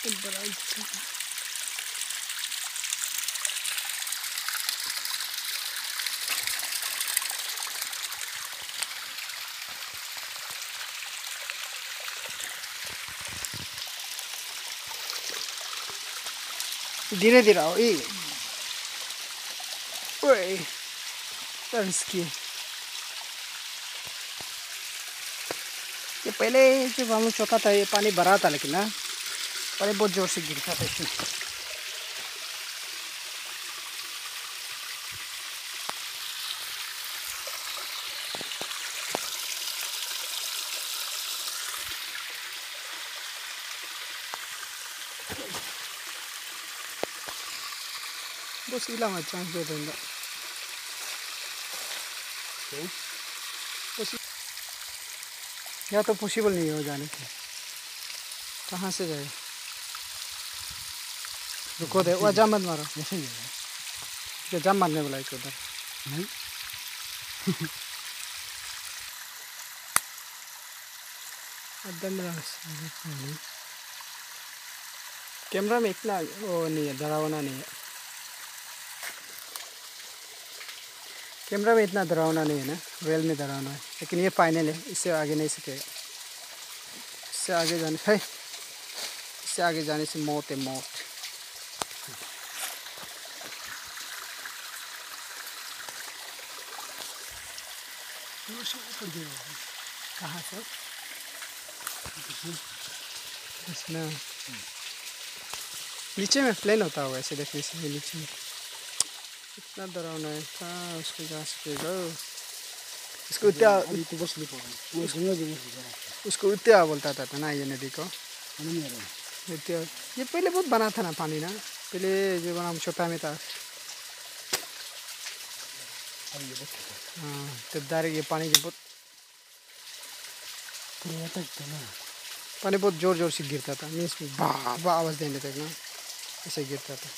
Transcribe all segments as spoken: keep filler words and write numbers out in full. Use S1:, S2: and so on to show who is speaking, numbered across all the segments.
S1: बड़ा अच्छा था। धीरे धीरे आओ ये ओए रिस्की। ये पहले जब हम लोग छोटा था ये पानी भरा था, लेकिन ना पानी बहुत जोर से गिरता था इसमें। बस इला में चांस दे देंगे। या तो पॉसिबल नहीं हो जाने के, कहाँ से जाए? रुको दे, वह जाम मत मारो। ये जाम मारने वाला है उधर नहीं। कैमरा में इतना वो नहीं है, डरावना नहीं है। कैमरा में इतना डरावना नहीं है ना, रियल में डरावना है। लेकिन ये फाइनल है, इससे आगे नहीं सकेगा। इससे आगे जाने है, इससे आगे जाने से मौत है, मौत। कहाँ से? इसमें नीचे में प्लेन होता होगा ऐसे देखने से। नीचे में इतना डरावना है, कहाँ उसको जा सकेगा? उसको उत्या उसको उत्या बोलता था ना ये नदी को। उत्या ये पहले बहुत बना था ना पानी ना, पहले जो बना छोटा में था। हाँ तब डायरेक्ट ये पानी के बहुत पानी बहुत जोर जोर से गिरता था। मीन्स बा बा आवाज़ देने तक ना ऐसे गिरता था।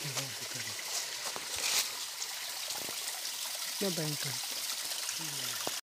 S1: क्या भयंकर।